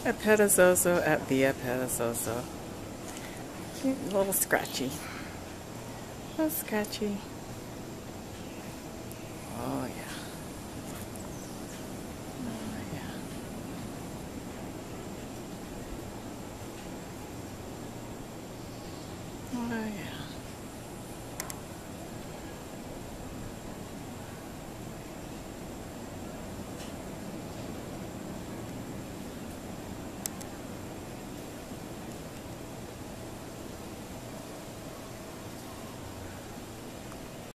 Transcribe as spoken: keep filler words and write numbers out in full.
A perezoso at Via Perezoso. A little scratchy. A little scratchy. Oh yeah. Oh yeah. Oh yeah.